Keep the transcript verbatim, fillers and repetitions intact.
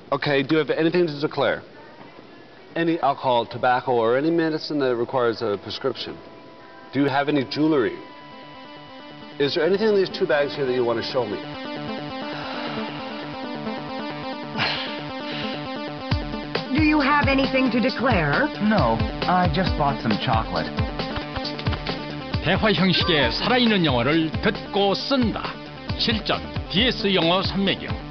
Okay, do you have anything to declare? Any alcohol, tobacco, or any medicine that requires a prescription? Do you have any jewelry? Is there anything in these two bags here that you want to show me? Do you have anything to declare? No, I just bought some chocolate. 대화 형식의 살아있는 영어를 듣고 쓴다. 실전 디에스 영어 삼매경.